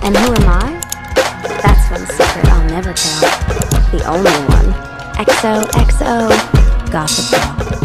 And who am I? That's one secret I'll never tell. The only one. XOXO Gossip Girl.